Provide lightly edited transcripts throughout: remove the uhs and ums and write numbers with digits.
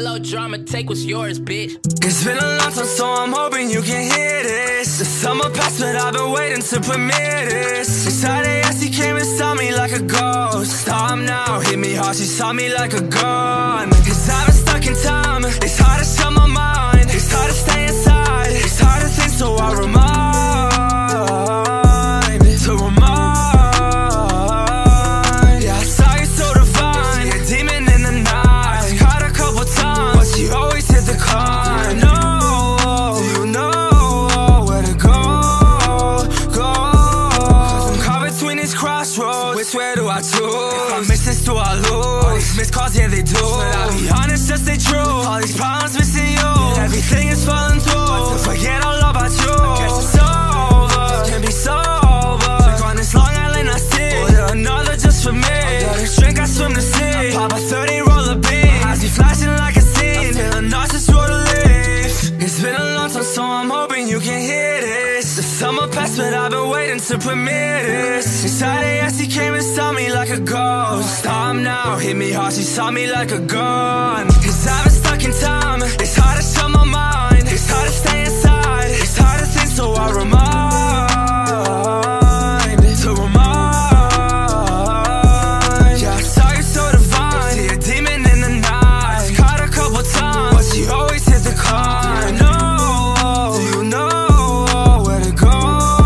Melodrama, take what's yours, bitch. It's been a long time, so I'm hoping you can hear this. The summer passed, but I've been waiting to premiere this. Inside he came and saw me like a ghost. Stop now, hit me hard, she saw me like a gun. Cause I've been stuck in time, it's hard to shut my mind. It's hard to stay inside, it's hard to think, so I remind. Yeah, I saw you so divine, see a demon in the night. I was caught a couple times, but she always hit the climb. No, do you know where to go? Cause I'm caught between these crossroads. Which way do I choose? If I miss this, do I lose? All these missed calls, yeah they do. But I'll be honest, just stay true. All these problems missing you, and everything is falling through. But to forget all about you, I guess it's over, this can be sober. Like on this Long Island I sit, order another just for me. I'll get a drink, I swim to sea. I pop a 30, roll a bean. My eyes be flashing like a scene, I'm feeling nauseous, roll to leave. It's been a long time, so I'm hoping you can hear this. The summer passed, but I've been waiting to premiere this. Inside he came and saw me like a ghost. Stop now, hit me hard, she saw me like a gun. Cause I've been stuck in time, it's hard to shut my mind. It's hard to stay inside, it's hard to think, so I remind. Yeah, I saw you so divine, see a demon in the night. I was caught a couple times, but she always hit the climb. No, do you know where to go?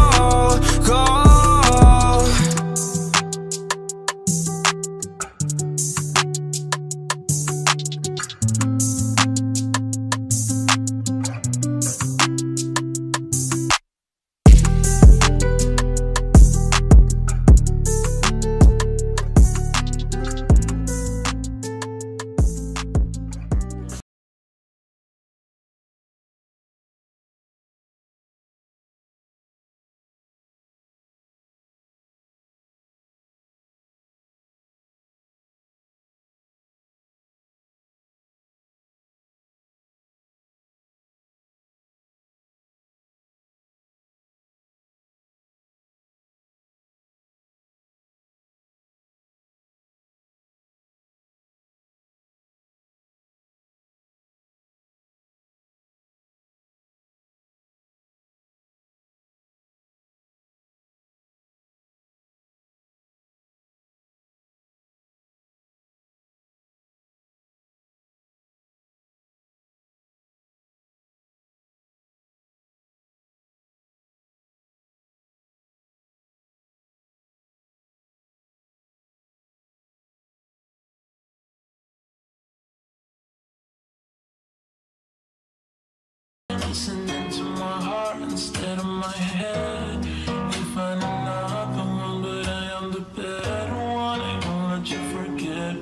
Listening to my heart instead of my head. You find another one, but I am the better one. I won't let you forget.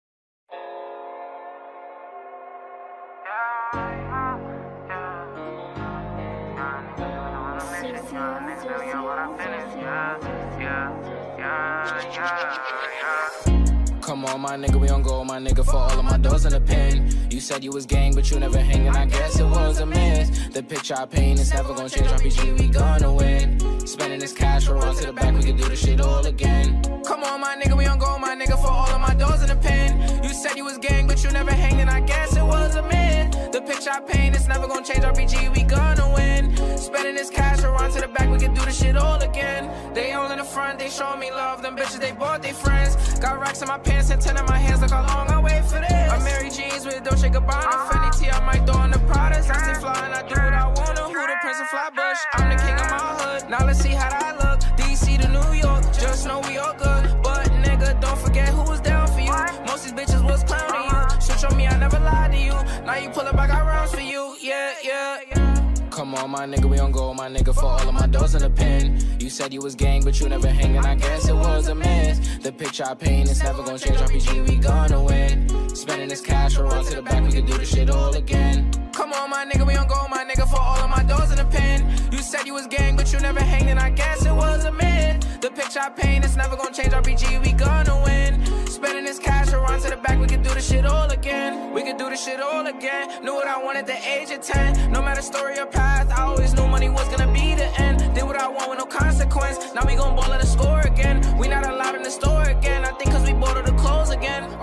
Come on, my nigga, we on go, my nigga, for all of my doors in the pen. You said you was gang, but you never hanging, I guess it was a miss. The picture I paint is never gonna change, RPG, we gonna win. Spending this cash, we'll run to the back, we can do this shit all again. Come on, my nigga, we on go, my nigga, for all of my doors in the pen. You said you was gang, but you never hanging, I guess it was a miss. The picture I paint is never gonna change, RPG, we gonna win. Spending this cash, we'll run to the back, we can do this shit all again. They all in the front, they showing me love, them bitches, they bought they friends. Got racks in my pants and 10 in my hands, look how long I wait for this. I'm Mary Jeans with Dolce Gabbana, Fendi T, I might throw in the products. I stay fly and I do what I wanna. Who the Prince of Flatbush? I'm the king of my hood. Now let's see how that look. DC to New York, just know we all good. But nigga, don't forget who was down for you. Most these bitches was clowning you. Switch on me, I never lied to you. Now you pull up, I got rounds for you. Yeah, yeah, yeah. Come on, my nigga, we on go, my nigga, for all of my doors in the pen. You said you was gang, but you never hanging, I guess it was a miss. The picture I paint is never gonna change, RPG, we gonna win. Spending this cash, we'll run to the back, we can do this shit all again. Come on, my nigga, we on go, my nigga, for all of my doors in the pen. You said you was gang, but you never hanging, I guess it was a miss. The picture I paint is never gonna change, RPG, we gonna win. Spending this cash, we'll run to the back, we can do this shit all again. We can do this shit all again. Knew what I wanted at the age of 10. No matter story or path, I always knew money was gonna be the end. Did what I want with no consequence. Now we gon' ball at the score again. We not allowed in the store again. I think cause we bought all the clothes again. All of them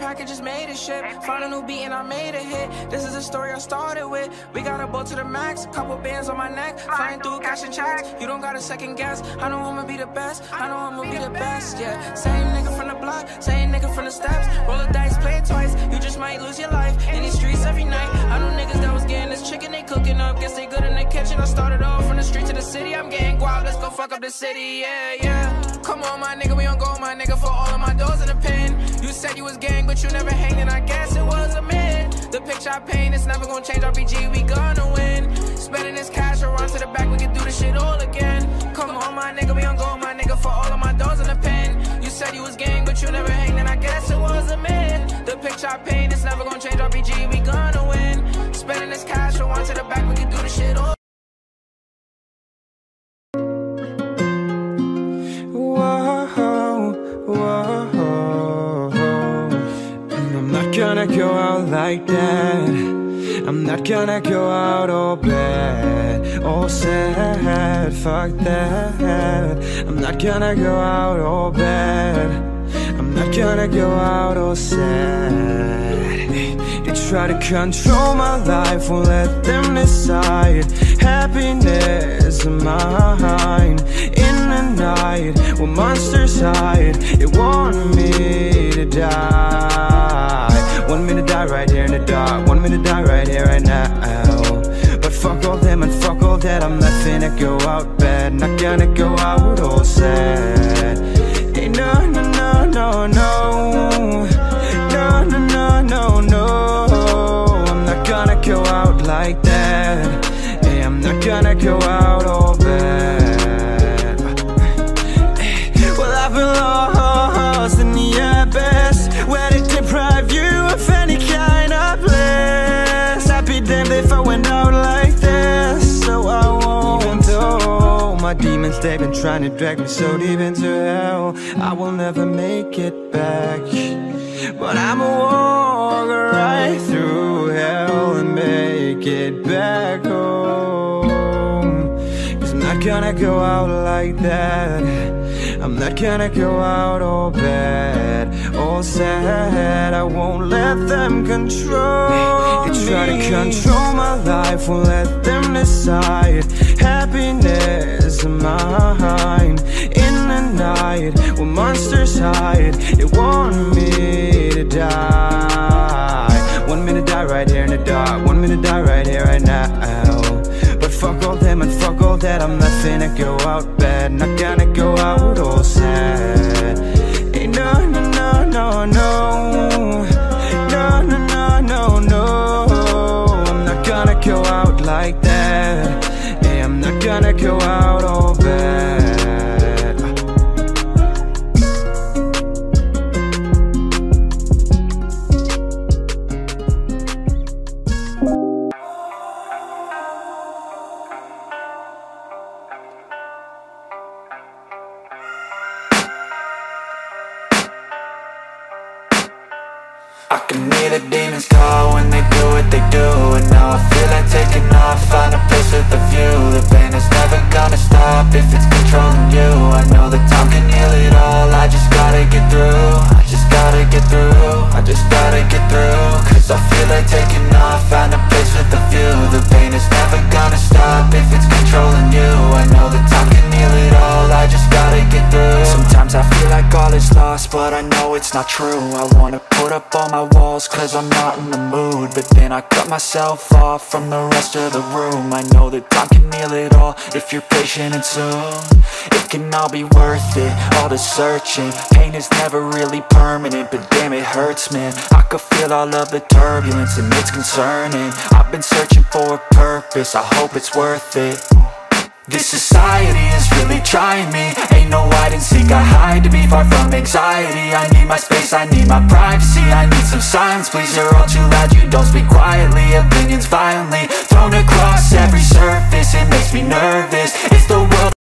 I could just made a ship. Found a new beat and I made a hit. This is a story I started with. We got a boat to the max, couple bands on my neck, flying through cash and checks. You don't got a second guess. I know I'ma be the best. I know I'ma be the best. Yeah, same nigga from the block, same nigga from the steps. Roll the dice, play it twice. You just might lose your life in these streets every night. I know niggas that was getting this chicken they cooking up. Guess they good in the kitchen. I started off from the street to the city. I'm getting guap. Let's go fuck up the city. Yeah, yeah. Come on, my nigga, we on go, my nigga, for all of my doors in the pen. You said you was gang, but you never hanged, and I guess it was a myth. The picture I paint, it's never gonna change. RPG, we gonna win. Spending this cash or run to the back, we can do this shit all again. Come on, my nigga, we on go, my nigga, for all of my doors in the pen. You said you was gang, but you never hanged, and I guess it was a myth. The picture I paint, it's never gonna change. RPG, we gonna win. Spending this cash or run to the back, we can do this shit all. I'm not gonna go out like that. I'm not gonna go out all bad, all sad, fuck that. I'm not gonna go out all bad. I'm not gonna go out all sad. They try to control my life, won't let them decide. Happiness is mine. In the night, when monsters hide, they want me to die. Want me to die right here in the dark. Want me to die right here, right now. But fuck all them and fuck all that. I'm not finna go out bad. Not gonna go out all sad. Hey, no, no, no, no, no. No, no, no, no, no. I'm not gonna go out like that. Hey, I'm not gonna go out all bad. Well, I've been lost in the abyss, where they deprive you of any kind of bliss. I'd be damned if I went out like this. So I won't. Even though my demons, they've been trying to drag me so deep into hell, I will never make it back. But I'ma walk right through hell and make it back home. 'Cause I'm not gonna go out like that. I'm not gonna go out all bad, all sad. I won't let them control me. They try to control my life, won't let them decide. Happiness is mine. In the night, when monsters hide, they want me to die. Want me to die right here in the dark. Want me to die right here, right now. But fuck all them and fuck all that. I'm not finna go out bad. Not gonna go out all sad. Hey, no, no, no, no, no. No, no, no, no, no. I'm not gonna go out like that. Hey, I'm not gonna go out all bad. I can hear the demons call when they do what they do. And now I feel like taking off, find a place with a view. The pain is never gonna stop if it's controlling you. I know that time can heal it all, I just gotta get through. I just gotta get through, I just gotta get through. Cause I feel like taking off, find a place with a view. The pain is never gonna stop if it's controlling you. I know that time can heal it all, I just gotta get through. Sometimes I feel like all is lost, but I know it's not true. I wanna put up all my walls cause I'm not in the mood, but then I cut myself off from the rest of the room. I know that time can heal it all if you're patient, and soon it can all be worth it, all the searching. Pain is never really permanent, but damn it hurts, man. I could feel all of the turbulence and it's concerning. I've been searching for a purpose, I hope it's worth it. This society is really trying me. Ain't no hide and seek, I hide to be far from anxiety. I need my space, I need my privacy. I need some silence, please, you're all too loud. You don't speak quietly, opinions violently thrown across every surface. It makes me nervous.